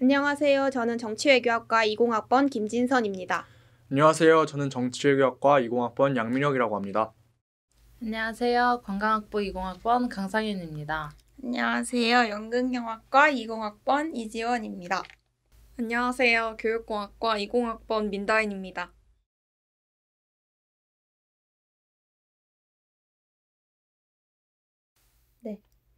안녕하세요. 저는 정치외교학과 20학번 김진선입니다. 안녕하세요. 저는 정치외교학과 20학번 양민혁이라고 합니다. 안녕하세요. 관광학부 20학번 강상윤입니다. 안녕하세요. 연극영화과 20학번 이지원입니다. 안녕하세요. 교육공학과 20학번 민다인입니다. 네.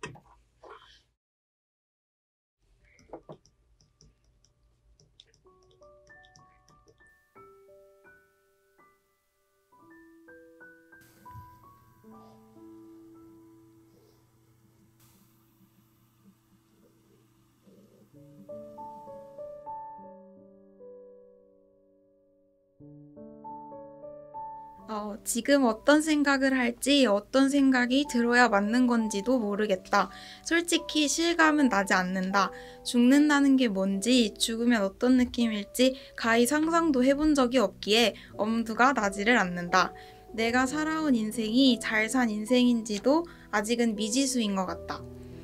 지금 어떤 생각을 할지 어떤 생각이 들어야 맞는 건지도 모르겠다. 솔직히 실감은 나지 않는다. 죽는다는 게 뭔지, 죽으면 어떤 느낌일지 가히 상상도 해본 적이 없기에 엄두가 나지를 않는다. 내가 살아온 인생이 잘 산 인생인지도 아직은 미지수인 것 같다.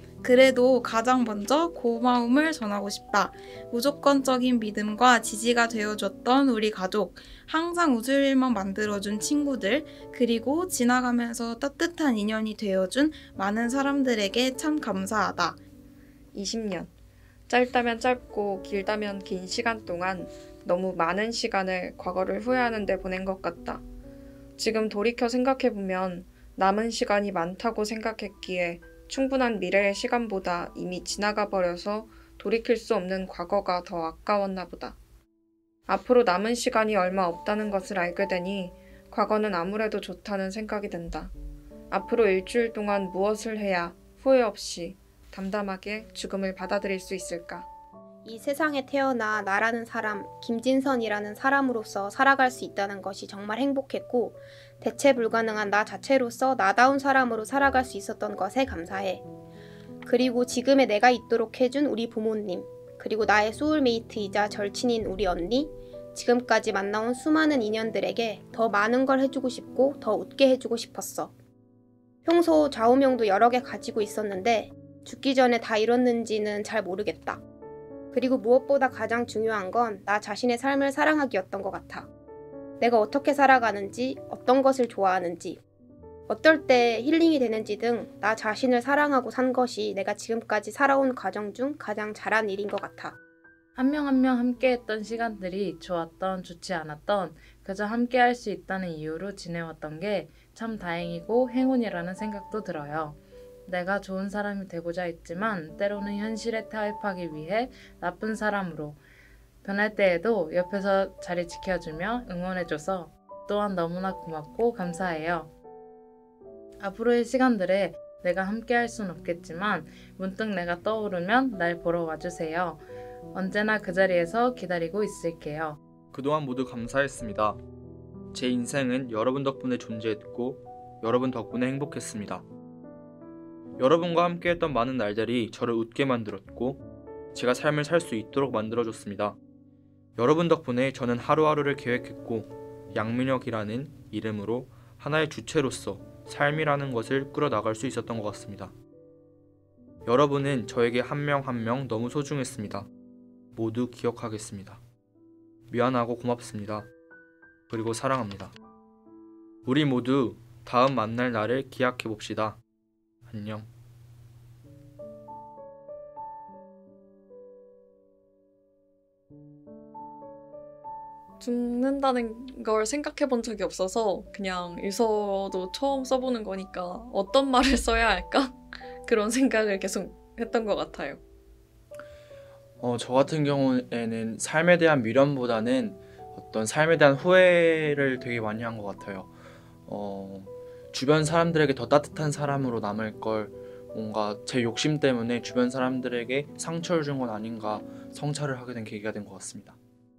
그래도 가장 먼저 고마움을 전하고 싶다. 무조건적인 믿음과 지지가 되어줬던 우리 가족, 항상 웃을 일만 만들어준 친구들, 그리고 지나가면서 따뜻한 인연이 되어준 많은 사람들에게 참 감사하다. 20년. 짧다면 짧고 길다면 긴 시간 동안 너무 많은 시간을 과거를 후회하는 데 보낸 것 같다. 지금 돌이켜 생각해보면 남은 시간이 많다고 생각했기에 충분한 미래의 시간보다 이미 지나가 버려서 돌이킬 수 없는 과거가 더 아까웠나 보다. 앞으로 남은 시간이 얼마 없다는 것을 알게 되니 과거는 아무래도 좋다는 생각이 든다. 앞으로 일주일 동안 무엇을 해야 후회 없이 담담하게 죽음을 받아들일 수 있을까? 이 세상에 태어나 나라는 사람, 김진선이라는 사람으로서 살아갈 수 있다는 것이 정말 행복했고 대체 불가능한 나 자체로서 나다운 사람으로 살아갈 수 있었던 것에 감사해. 그리고 지금의 내가 있도록 해준 우리 부모님, 그리고 나의 소울메이트이자 절친인 우리 언니, 지금까지 만나온 수많은 인연들에게 더 많은 걸 해주고 싶고 더 웃게 해주고 싶었어. 평소 좌우명도 여러 개 가지고 있었는데 죽기 전에 다 이뤘는지는 잘 모르겠다. 그리고 무엇보다 가장 중요한 건 나 자신의 삶을 사랑하기였던 것 같아. 내가 어떻게 살아가는지, 어떤 것을 좋아하는지, 어떨 때 힐링이 되는지 등 나 자신을 사랑하고 산 것이 내가 지금까지 살아온 과정 중 가장 잘한 일인 것 같아. 한 명 한 명 함께했던 시간들이 좋았던 좋지 않았던 그저 함께할 수 있다는 이유로 지내왔던 게 참 다행이고 행운이라는 생각도 들어요. 내가 좋은 사람이 되고자 했지만 때로는 현실에 타협하기 위해 나쁜 사람으로 변할 때에도 옆에서 자리 지켜주며 응원해줘서 또한 너무나 고맙고 감사해요. 앞으로의 시간들에 내가 함께 할 순 없겠지만 문득 내가 떠오르면 날 보러 와주세요. 언제나 그 자리에서 기다리고 있을게요. 그동안 모두 감사했습니다. 제 인생은 여러분 덕분에 존재했고 여러분 덕분에 행복했습니다. 여러분과 함께했던 많은 날들이 저를 웃게 만들었고 제가 삶을 살 수 있도록 만들어줬습니다. 여러분 덕분에 저는 하루하루를 계획했고 양민혁이라는 이름으로 하나의 주체로서 삶이라는 것을 끌어나갈 수 있었던 것 같습니다. 여러분은 저에게 한 명 한 명 너무 소중했습니다. 모두 기억하겠습니다. 미안하고 고맙습니다. 그리고 사랑합니다. 우리 모두 다음 만날 날을 기약해봅시다. 안녕. 죽는다는 걸 생각해 본 적이 없어서 그냥 일서도 처음 써보는 거니까 어떤 말을 써야 할까? 그런 생각을 계속 했던 것 같아요. 저 같은 경우에는 삶에 대한 미련보다는 어떤 삶에 대한 후회를 되게 많이 한 것 같아요. 주변 사람들에게 더 따뜻한 사람으로 남을 걸 뭔가 제 욕심 때문에 주변 사람들에게 상처를 준 건 아닌가 성찰을 하게 된 계기가 된 것 같습니다.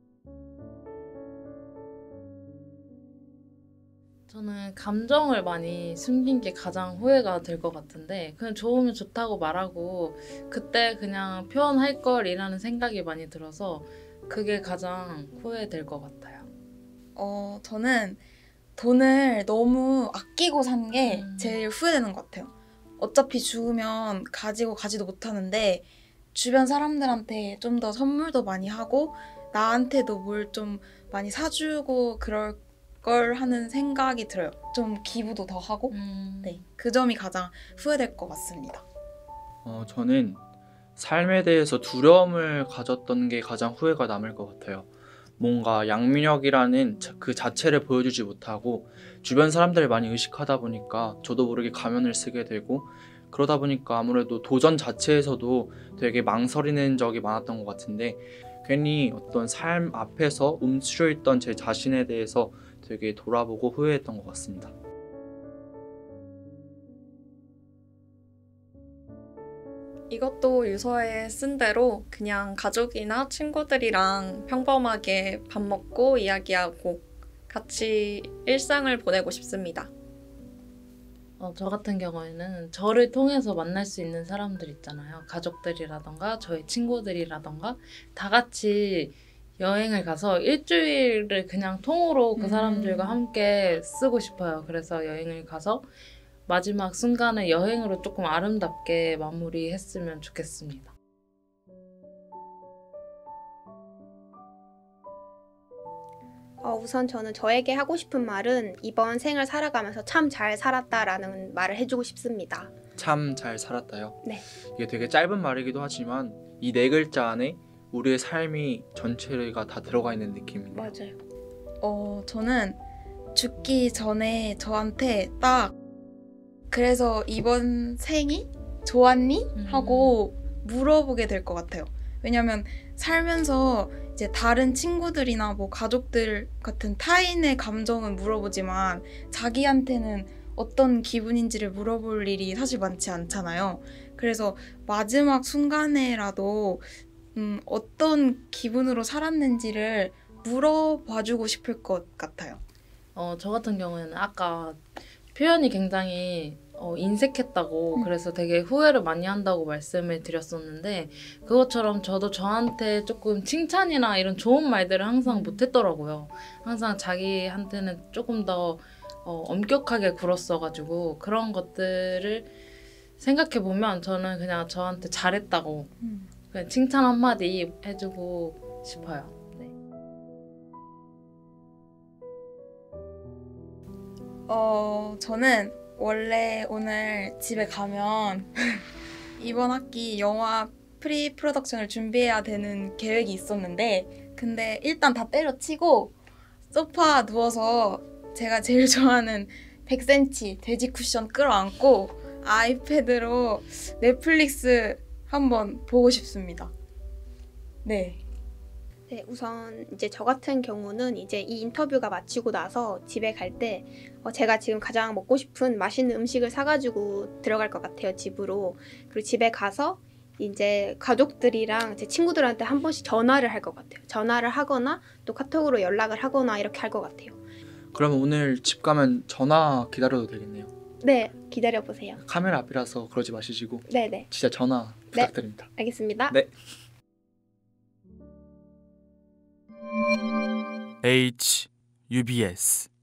저는 감정을 많이 숨긴 게 가장 후회가 될 것 같은데 그냥 좋으면 좋다고 말하고 그때 그냥 표현할 걸이라는 생각이 많이 들어서 그게 가장 후회될 것 같아요. 저는 돈을 너무 아끼고 산 게 제일 후회되는 것 같아요. 어차피 죽으면 가지고 가지도 못하는데 주변 사람들한테 좀 더 선물도 많이 하고 나한테도 뭘 좀 많이 사주고 그럴 걸 하는 생각이 들어요. 좀 기부도 더 하고 네, 그 점이 가장 후회될 것 같습니다. 저는 삶에 대해서 두려움을 가졌던 게 가장 후회가 남을 것 같아요. 뭔가 양민혁이라는 그 자체를 보여주지 못하고 주변 사람들을 많이 의식하다 보니까 저도 모르게 가면을 쓰게 되고, 그러다 보니까 아무래도 도전 자체에서도 되게 망설이는 적이 많았던 것 같은데, 괜히 어떤 삶 앞에서 움츠려 있던 제 자신에 대해서 되게 돌아보고 후회했던 것 같습니다. 이것도 유서에 쓴 대로 그냥 가족이나 친구들이랑 평범하게 밥 먹고 이야기하고 같이 일상을 보내고 싶습니다. 저 같은 경우에는 저를 통해서 만날 수 있는 사람들 있잖아요. 가족들이라던가 저희 친구들이라던가 다 같이 여행을 가서 일주일을 그냥 통으로 그 사람들과 함께 쓰고 싶어요. 그래서 여행을 가서 마지막 순간에 여행으로 조금 아름답게 마무리했으면 좋겠습니다. 우선 저는 저에게 하고 싶은 말은 이번 생을 살아가면서 참 잘 살았다라는 말을 해주고 싶습니다. 참 잘 살았다요. 네. 이게 되게 짧은 말이기도 하지만 이 네 글자 안에 우리의 삶이 전체가 다 들어가 있는 느낌이네요. 맞아요. 저는 죽기 전에 저한테 딱 그래서 이번 생이 좋았니? 하고 물어보게 될 것 같아요. 왜냐면 살면서 이제 다른 친구들이나 뭐 가족들 같은 타인의 감정은 물어보지만 자기한테는 어떤 기분인지를 물어볼 일이 사실 많지 않잖아요. 그래서 마지막 순간에라도 어떤 기분으로 살았는지를 물어봐주고 싶을 것 같아요. 저 같은 경우에는 아까 표현이 굉장히 인색했다고 그래서 되게 후회를 많이 한다고 말씀을 드렸었는데, 그것처럼 저도 저한테 조금 칭찬이나 이런 좋은 말들을 항상 못했더라고요. 항상 자기한테는 조금 더 엄격하게 굴었어가지고 그런 것들을 생각해보면 저는 그냥 저한테 잘했다고 그냥 칭찬 한마디 해주고 싶어요. 네. 저는 원래 오늘 집에 가면 이번 학기 영화 프리 프로덕션을 준비해야 되는 계획이 있었는데, 근데 일단 다 때려치고 소파 누워서 제가 제일 좋아하는 100cm 돼지 쿠션 끌어안고 아이패드로 넷플릭스 한번 보고 싶습니다. 네. 네, 우선 이제 저 같은 경우는 이제 이 인터뷰가 마치고 나서 집에 갈 때 제가 지금 가장 먹고 싶은 맛있는 음식을 사가지고 들어갈 것 같아요, 집으로. 그리고 집에 가서 이제 가족들이랑 제 친구들한테 한 번씩 전화를 할 것 같아요. 전화를 하거나 또 카톡으로 연락을 하거나 이렇게 할 것 같아요. 그러면 오늘 집 가면 전화 기다려도 되겠네요. 네, 기다려보세요. 카메라 앞이라서 그러지 마시고 네네, 진짜 전화 부탁드립니다. 알겠습니다. 네. HUBS